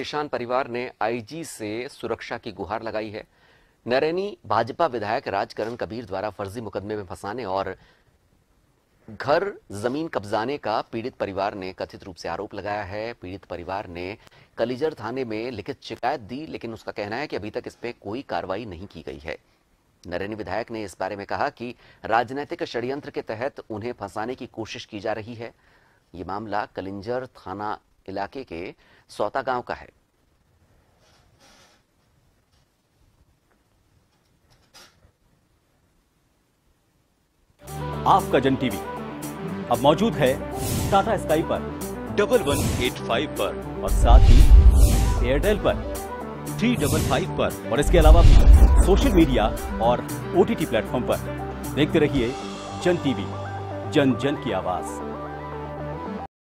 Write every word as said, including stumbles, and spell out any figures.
किसान परिवार ने आईजी से सुरक्षा की गुहार लगाई है। नरैनी भाजपा विधायक राजकरण कबीर द्वारा फर्जी मुकदमे में फंसाने और घर जमीन कब्जाने का पीड़ित परिवार ने कथित रूप से आरोप लगाया है। पीड़ित परिवार ने कलिजर थाने में लिखित शिकायत दी, लेकिन उसका कहना है कि अभी तक इस पे कोई कार्रवाई नहीं की गई है। नरैनी विधायक ने इस बारे में कहा कि राजनीतिक षड्यंत्र के तहत उन्हें फंसाने की कोशिश की जा रही है। ये मामला कलिंजर थाना इलाके के सौता गांव का है। आपका जन टीवी अब मौजूद है टाटा स्काई पर डबल वन एट फाइव पर और साथ ही एयरटेल पर थ्री डबल फाइव पर और इसके अलावा भी सोशल मीडिया और ओटीटी प्लेटफॉर्म पर। देखते रहिए जन टीवी, जन जन की आवाज।